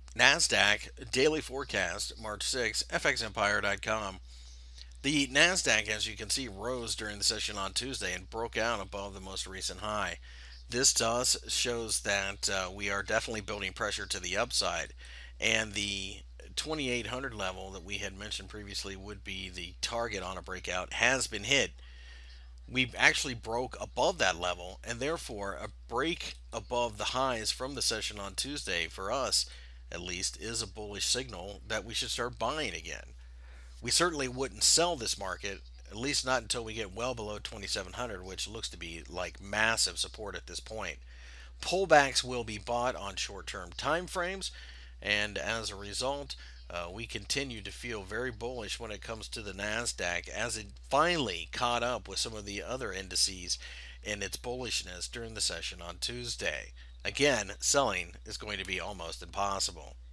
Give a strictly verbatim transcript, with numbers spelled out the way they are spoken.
NASDAQ daily forecast, March sixth, F X Empire dot com. The NASDAQ, as you can see, rose during the session on Tuesday and broke out above the most recent high. This to us shows that uh, we are definitely building pressure to the upside, and the twenty-eight hundred level that we had mentioned previously would be the target on a breakout has been hit. We actually broke above that level, and therefore a break above the highs from the session on Tuesday for us at least is a bullish signal that we should start buying again. We certainly wouldn't sell this market, at least not until we get well below twenty-seven hundred, which looks to be like massive support at this point. Pullbacks will be bought on short-term time frames, and as a result, uh, we continue to feel very bullish when it comes to the NASDAQ as it finally caught up with some of the other indices in its bullishness during the session on Tuesday. Again, selling is going to be almost impossible.